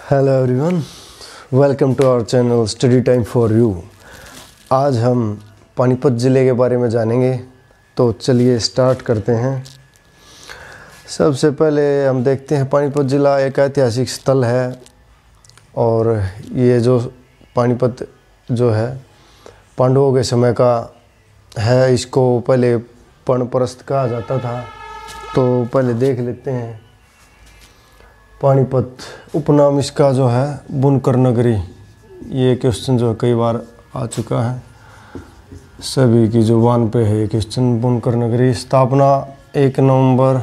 Hello everyone, welcome to our channel study time for you. आज हम पानीपत ज़िले के बारे में जानेंगे, तो चलिए स्टार्ट करते हैं। सबसे पहले हम देखते हैं पानीपत ज़िला एक ऐतिहासिक स्थल है और ये जो पानीपत जो है पांडवों के समय का है। इसको पहले पर्णप्रस्थ कहा जाता था। तो पहले देख लेते हैं पानीपत उपनाम इसका जो है बुनकर नगरी। ये क्वेश्चन जो कई बार आ चुका है, सभी की जुबान पे है ये क्वेश्चन। बुनकर नगरी स्थापना 1 नवंबर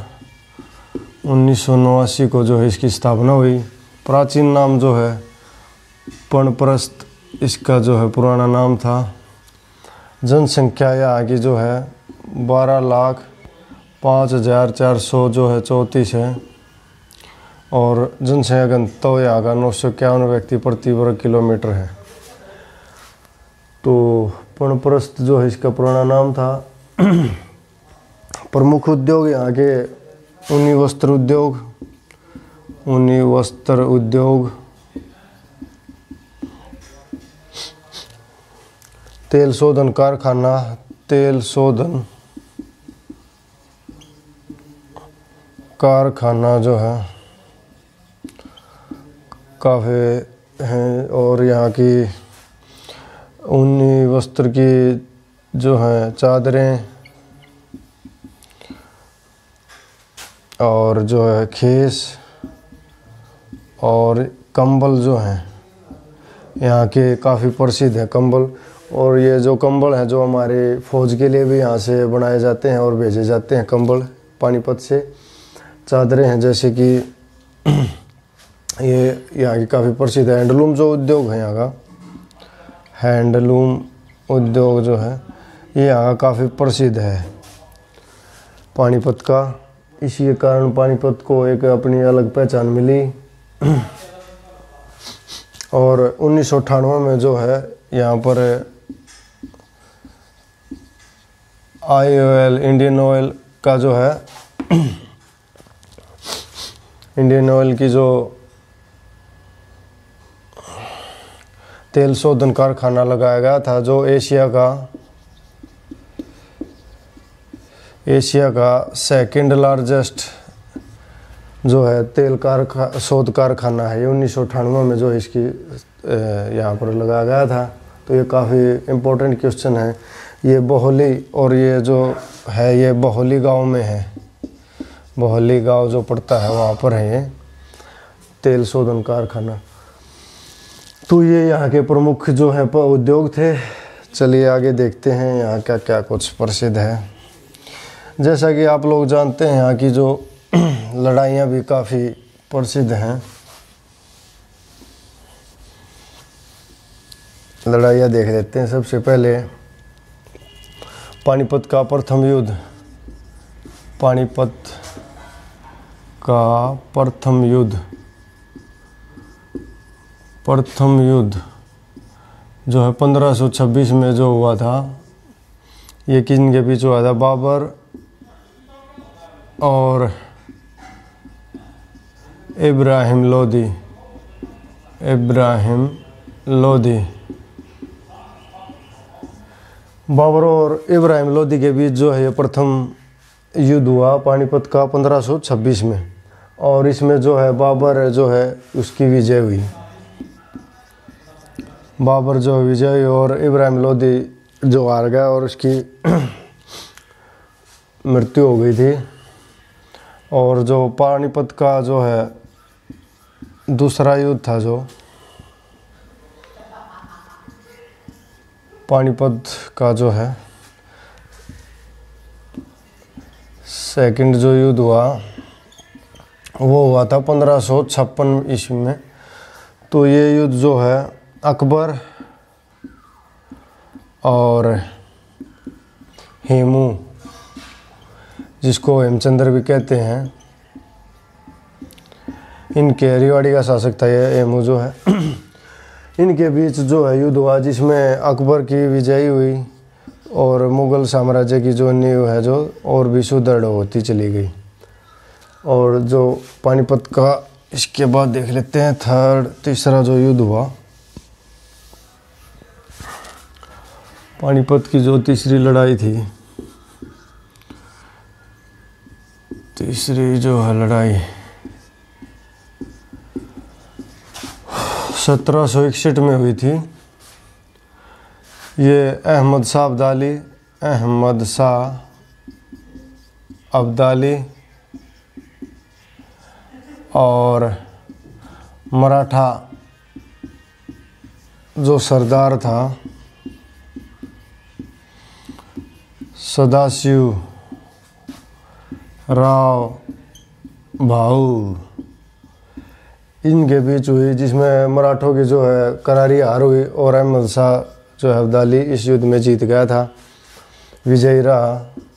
1989 को जो है इसकी स्थापना हुई। प्राचीन नाम जो है पर्णप्रस्थ इसका जो है पुराना नाम था। जनसंख्या यहाँ की जो है 12,05,400 जो है 34 है और जनसंख्या घनत्व यहाँ का 951 व्यक्ति प्रति वर्ग किलोमीटर है। तो पर्णप्रस्थ जो है इसका पुराना नाम था। प्रमुख उद्योग यहाँ के ऊनी वस्त्र उद्योग, तेल शोधन कारखाना जो है काफ़ी हैं और यहाँ की ऊनी वस्त्र की जो है चादरें और जो है खेस और कंबल जो हैं यहाँ के काफ़ी प्रसिद्ध है कंबल। और ये जो कंबल हैं जो हमारे फ़ौज के लिए भी यहाँ से बनाए जाते हैं और भेजे जाते हैं कंबल पानीपत से। चादरें हैं जैसे कि ये यहाँ की काफ़ी प्रसिद्ध है। हैंडलूम जो उद्योग है यहाँ का, हैंडलूम उद्योग जो है ये यहाँ का काफ़ी प्रसिद्ध है पानीपत का। इसी कारण पानीपत को एक अपनी अलग पहचान मिली। और 1998 में जो है यहाँ पर IOL इंडियन ऑयल का जो है इंडियन ऑयल की जो तेल शोधन कारखाना लगाया गया था, जो एशिया का सेकंड लार्जेस्ट जो है तेल शोध कारखाना है। ये 1998 में जो इसकी यहाँ पर लगाया गया था। तो ये काफ़ी इम्पोर्टेंट क्वेश्चन है। ये बोहली और ये जो है ये बोहली गांव में है। बोहली गांव जो पड़ता है वहाँ पर है ये तेल शोधन कारखाना। तो ये यहाँ के प्रमुख जो है उद्योग थे। चलिए आगे देखते हैं यहाँ क्या क्या कुछ प्रसिद्ध है। जैसा कि आप लोग जानते हैं यहाँ की जो लड़ाइयाँ भी काफ़ी प्रसिद्ध हैं। लड़ाइयाँ देख लेते हैं। सबसे पहले पानीपत का प्रथम युद्ध। पानीपत का प्रथम युद्ध जो है 1526 में जो हुआ था, ये किन के बीच हुआ था? बाबर और इब्राहिम लोदी। बाबर और इब्राहिम लोदी के बीच जो है ये प्रथम युद्ध हुआ पानीपत का 1526 में। और इसमें जो है बाबर जो है उसकी विजय हुई। बाबर जो विजय हुई और इब्राहिम लोदी जो हार गया और उसकी मृत्यु हो गई थी। और जो पानीपत का जो है दूसरा युद्ध था, जो पानीपत का जो है सेकंड जो युद्ध हुआ वो हुआ था 1556 ईस्वी में। तो ये युद्ध जो है अकबर और हेमू, जिसको हेमचंद्र भी कहते हैं, इनके रेवाड़ी का शासक था ये हेमू जो है। इनके बीच जो है युद्ध हुआ, जिसमें अकबर की विजय हुई और मुग़ल साम्राज्य की जो नींव है जो और भी सुदृढ़ होती चली गई। और जो पानीपत का इसके बाद देख लेते हैं तीसरा जो युद्ध हुआ, पानीपत की जो तीसरी लड़ाई थी। तीसरी जो है लड़ाई 1761 में हुई थी। ये अहमद शाह अब्दाली और मराठा जो सरदार था सदाशिव राव भाऊ, इनके बीच हुई, जिसमें मराठों की जो है करारी हार हुई और अहमद शाह जो है अब्दाली इस युद्ध में जीत गया था, विजयी रहा।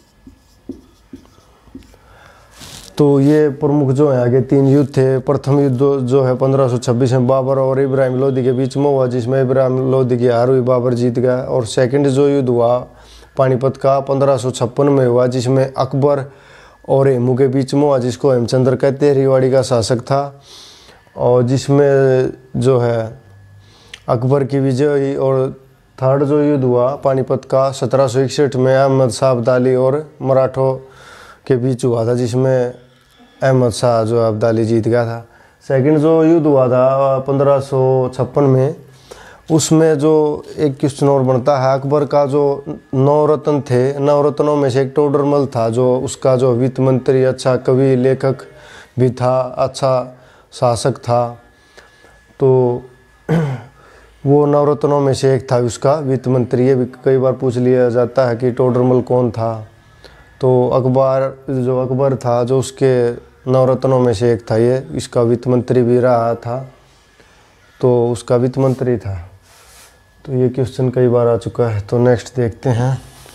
तो ये प्रमुख जो है आगे 3 युद्ध थे। प्रथम युद्ध जो है 1526 में बाबर और इब्राहिम लोदी के बीच में हुआ, जिसमें इब्राहिम लोदी की हार हुई, बाबर जीत गया। और सेकंड जो युद्ध हुआ पानीपत का 1556 में हुआ, जिसमें अकबर और हेमू के बीच में हुआ, जिसको हेमचंद्र कहते हैं, रेवाड़ी का शासक था। और जिसमें जो है अकबर की विजय हुई। और थर्ड जो युद्ध हुआ पानीपत का 1761 में अहमद शाह अब्दाली और मराठों के बीच हुआ था, जिसमें अहमद शाह जो अब्दाली जीत गया था। सेकंड जो युद्ध हुआ था 1556 में, उसमें जो एक क्वेश्चन और बनता है, अकबर का जो 9 रत्न थे, 9 रत्नों में से एक टोडरमल था, जो उसका जो वित्त मंत्री, अच्छा कवि लेखक भी था, अच्छा शासक था। तो वो 9 रत्नों में से एक था उसका वित्त मंत्री। ये भी कई बार पूछ लिया जाता है कि टोडरमल कौन था। तो अकबर था जो उसके 9 रत्नों में से एक था, ये इसका वित्त मंत्री भी रहा था, तो उसका वित्त मंत्री था। तो ये क्वेश्चन कई बार आ चुका है। तो नेक्स्ट देखते हैं।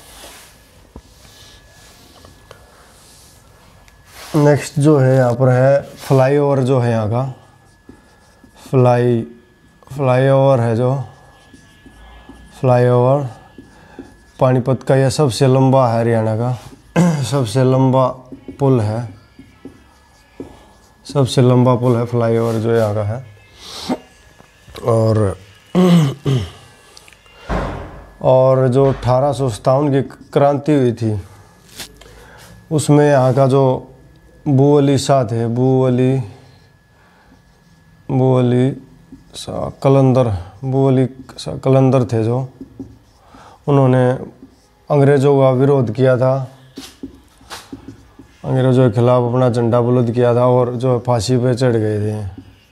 नेक्स्ट जो है यहाँ पर है फ्लाईओवर, जो है यहाँ का फ्लाईओवर है, जो फ्लाईओवर पानीपत का यह सबसे लंबा है, हरियाणा का सबसे लंबा पुल है, सबसे लंबा पुल है फ्लाईओवर जो यहाँ का है। और जो 1857 की क्रांति हुई थी, उसमें यहाँ का जो बू अली शाह थे, बू अली शाह कलंदर थे, जो उन्होंने अंग्रेज़ों का विरोध किया था, अंग्रेज़ों के खिलाफ अपना झंडा बुलंद किया था और जो फांसी पे चढ़ गए थे।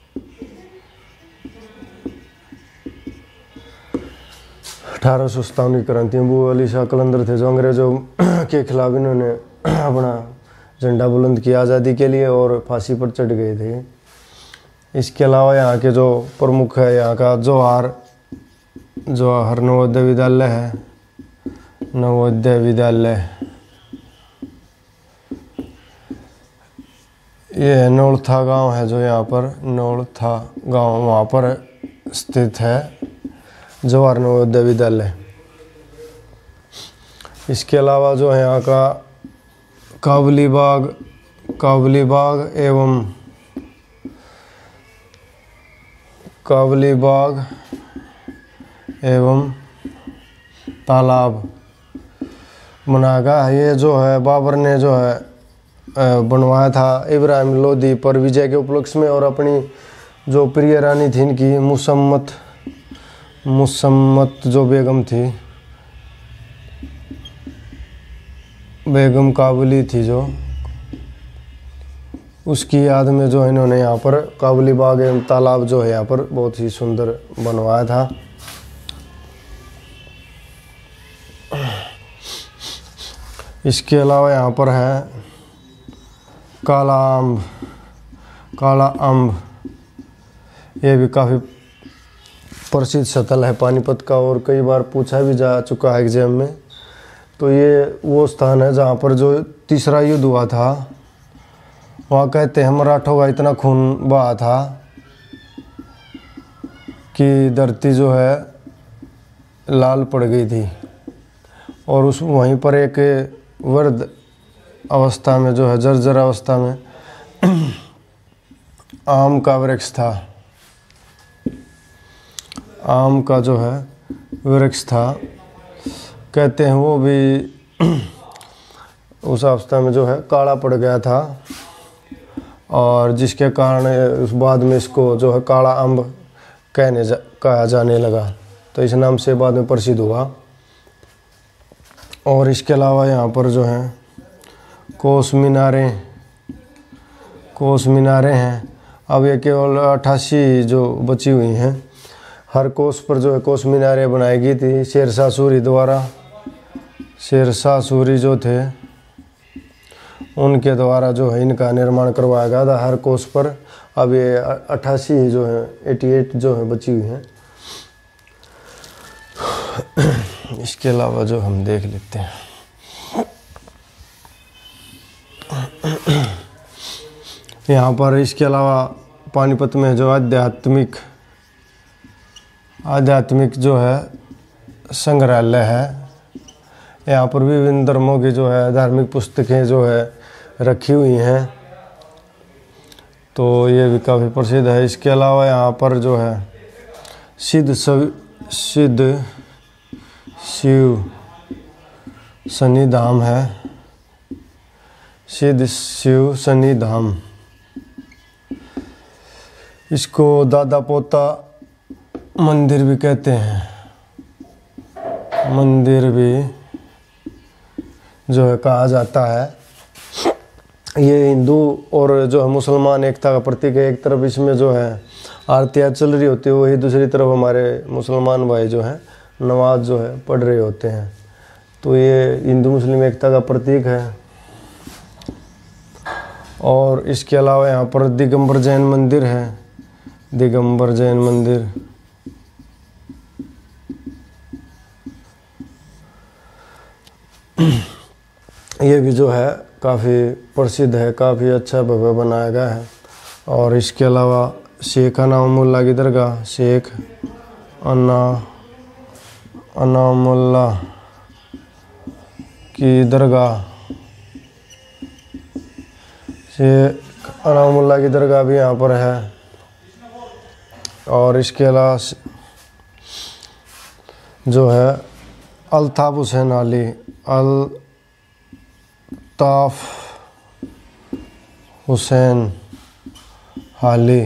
1857 की क्रांति में बू अली शाह कलंदर थे, जो अंग्रेज़ों के खिलाफ इन्होंने अपना झंडा बुलंद किया आज़ादी के लिए और फांसी पर चढ़ गए थे। इसके अलावा यहाँ के जो प्रमुख है, यहाँ का जवाहर नवोदय विद्यालय है, नवोदय विद्यालय, ये नौलथा गांव है, जो यहाँ पर नौलथा गांव वहाँ पर स्थित है जवाहर नवोदय विद्यालय। इसके अलावा जो है यहाँ का काबुली बाग एवं तालाब बनाया गया है। ये जो है बाबर ने जो है बनवाया था इब्राहिम लोदी पर विजय के उपलक्ष्य में, और अपनी जो प्रिय रानी थी इनकी मुसम्मत जो बेगम थी, बेगम काबुली थी, जो उसकी याद में जो इन्होंने यहाँ पर काबुली बाग एवं तालाब जो है यहाँ पर बहुत ही सुंदर बनवाया था। इसके अलावा यहाँ पर है काला अम्ब, ये भी काफ़ी प्रसिद्ध स्थल है पानीपत का और कई बार पूछा भी जा चुका है एग्जाम में। तो ये वो स्थान है जहाँ पर जो तीसरा युद्ध हुआ था, वहाँ कहते हैं मराठों का इतना खून बहा था कि धरती जो है लाल पड़ गई थी। और उस वहीं पर एक वृद्ध अवस्था में जो है जर्जर अवस्था में आम का वृक्ष था, आम का जो है वृक्ष था। कहते हैं वो भी उस अवस्था में जो है काला पड़ गया था, और जिसके कारण उस बाद में इसको जो है काला अम्ब कहा जाने लगा, तो इस नाम से बाद में प्रसिद्ध हुआ। और इसके अलावा यहाँ पर जो है कोस मीनारें हैं। अब ये केवल 88 जो बची हुई हैं। हर कोस पर जो है कोस मीनारें बनाई गई थी शेरशाह सूरी द्वारा। शेरशाह सूरी जो थे उनके द्वारा जो है इनका निर्माण करवाया गया था हर कोस पर। अब ये 88 जो है 88 जो है बची हुई हैं। इसके अलावा जो हम देख लेते हैं, यहाँ पर इसके अलावा पानीपत में जो आध्यात्मिक जो है संग्रहालय है। यहाँ पर विभिन्न धर्मों की जो है धार्मिक पुस्तकें जो है रखी हुई हैं, तो ये भी काफ़ी प्रसिद्ध है। इसके अलावा यहाँ पर जो है सिद्ध शिव शनिधाम है, सिद्ध शिव शनिधाम। इसको दादा पोता मंदिर भी कहते हैं, मंदिर भी जो है कहा जाता है। ये हिंदू और जो है मुसलमान एकता का प्रतीक है। एक तरफ इसमें जो है आरतियाँ चल रही होती है, वही दूसरी तरफ हमारे मुसलमान भाई जो हैं नमाज जो है पढ़ रहे होते हैं, तो ये हिंदू मुस्लिम एकता का प्रतीक है। और इसके अलावा यहाँ पर दिगंबर जैन मंदिर है, दिगंबर जैन मंदिर। ये भी जो है काफ़ी प्रसिद्ध है, काफ़ी अच्छा भव्य बनाया गया है। और इसके अलावा शेख अनामुल्ला की दरगाह, शेख अनामुल्ला की दरगाह, शेख अनामुल्ला की दरगाह भी यहाँ पर है। और इसके अलावा जो है अल्ताफ हुसैन अली, अल्ताफ हुसैन अली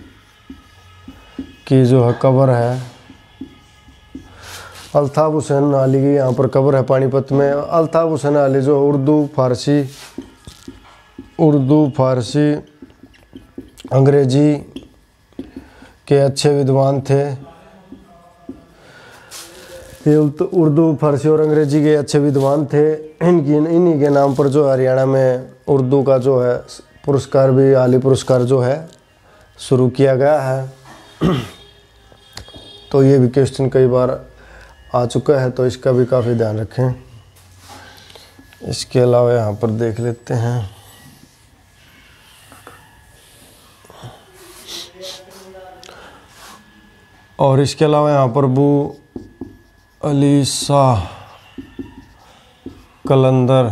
की जो है कब्र है। अल्ताफ हुसैन अली की यहाँ पर कब्र है पानीपत में। अल्ताफ हुसैन अली जो उर्दू फारसी अंग्रेजी के अच्छे विद्वान थे। ये उर्दू फारसी और अंग्रेजी के अच्छे विद्वान थे। इन्हीं के नाम पर जो हरियाणा में उर्दू का जो है पुरस्कार भी, आली पुरस्कार जो है शुरू किया गया है। तो ये भी क्वेश्चन कई बार आ चुका है, तो इसका भी काफ़ी ध्यान रखें। इसके अलावा यहाँ पर देख लेते हैं, और इसके अलावा यहाँ पर अबू अली शाह कलंदर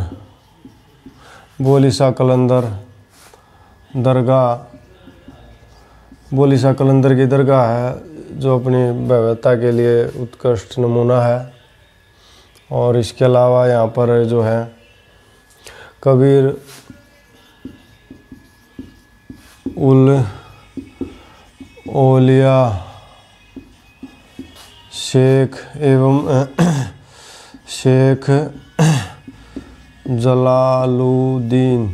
दरगाह, बोली शाह कलंदर की दरगाह है जो अपनी भव्यता के लिए उत्कृष्ट नमूना है। और इसके अलावा यहाँ पर जो है कबीर उल औलिया शेख जलालुद्दीन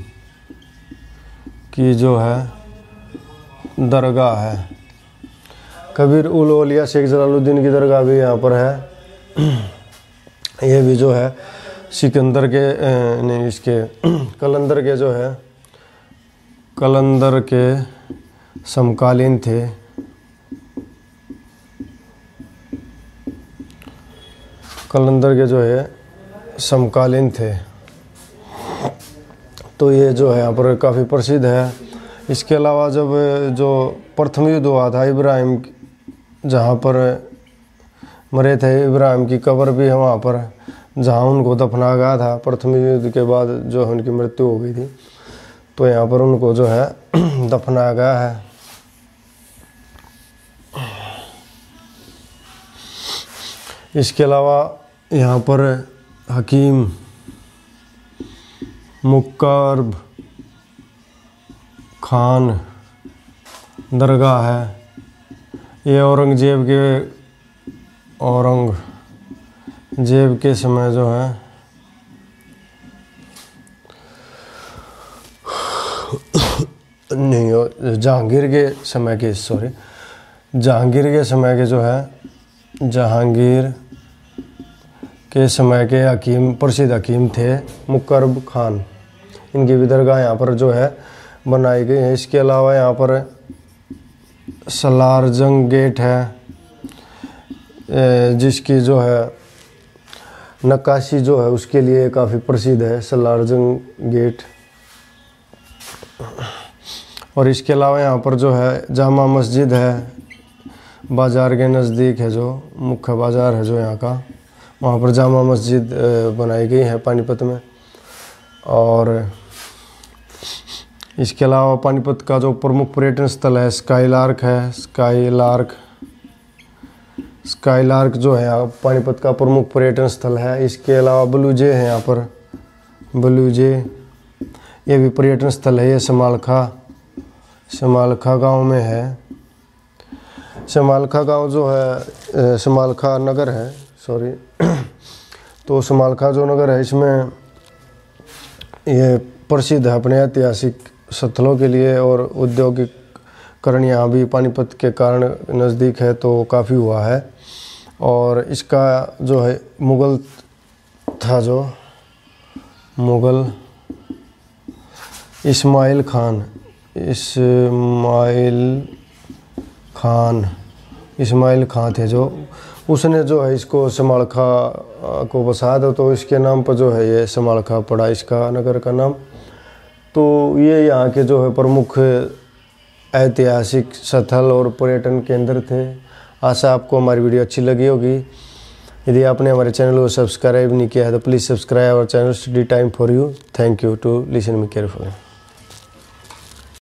की जो है दरगाह है। कबीर उल औलिया शेख जलालुद्दीन की दरगाह भी यहाँ पर है। ये भी जो है सिकंदर के नहीं, इसके कलंदर के जो है कलंदर के समकालीन थे। कलंदर के जो है समकालीन थे, तो ये जो है यहाँ पर काफ़ी प्रसिद्ध है। इसके अलावा जब जो प्रथम युद्ध हुआ था इब्राहिम, जहाँ पर मरे थे इब्राहिम की कब्र भी है वहाँ पर, जहाँ उनको दफनाया गया था। प्रथम युद्ध के बाद जो उनकी मृत्यु हो गई थी, तो यहाँ पर उनको जो है दफनाया गया है। इसके अलावा यहाँ पर हकीम मुकर्रब खान दरगाह है। ये औरंगजेब के समय जो है नहीं, जहांगीर के समय के हकीम, प्रसिद्ध हकीम थे मुकर्रब खान। इनकी भी दरगाह यहाँ पर जो है बनाई गई है। इसके अलावा यहाँ पर सलारजंग गेट है, जिसकी जो है नक्काशी जो है उसके लिए काफ़ी प्रसिद्ध है सलारजंग गेट। और इसके अलावा यहाँ पर जो है जामा मस्जिद है, बाज़ार के नज़दीक है, जो मुख्य बाज़ार है जो यहाँ का, वहाँ पर जामा मस्जिद बनाई गई है पानीपत में। और इसके अलावा पानीपत का जो प्रमुख पर्यटन स्थल है स्काईलार्क है। स्काईलार्क जो है पानीपत का प्रमुख पर्यटन स्थल है। इसके अलावा ब्लूजे है यहाँ पर, ब्लूजे ये भी पर्यटन स्थल है। ये समालखा गांव में है। समालखा गांव जो है समालखा नगर है, सॉरी तो समालखा जो नगर है इसमें ये प्रसिद्ध है अपने ऐतिहासिक स्थलों के लिए, और औद्योगिकरण यहाँ भी पानीपत के कारण नज़दीक है तो काफ़ी हुआ है। और इसका जो है मुगल इस्माइल खान थे जो, उसने जो है इसको समालखा को बसाया था, तो इसके नाम पर जो है ये समालखा पड़ा इसका नगर का नाम। तो ये यहाँ के जो है प्रमुख ऐतिहासिक स्थल और पर्यटन केंद्र थे। आशा आपको हमारी वीडियो अच्छी लगी होगी। यदि आपने हमारे चैनल को सब्सक्राइब नहीं किया है तो please subscribe our channel study time for you. Thank you to listen me carefully.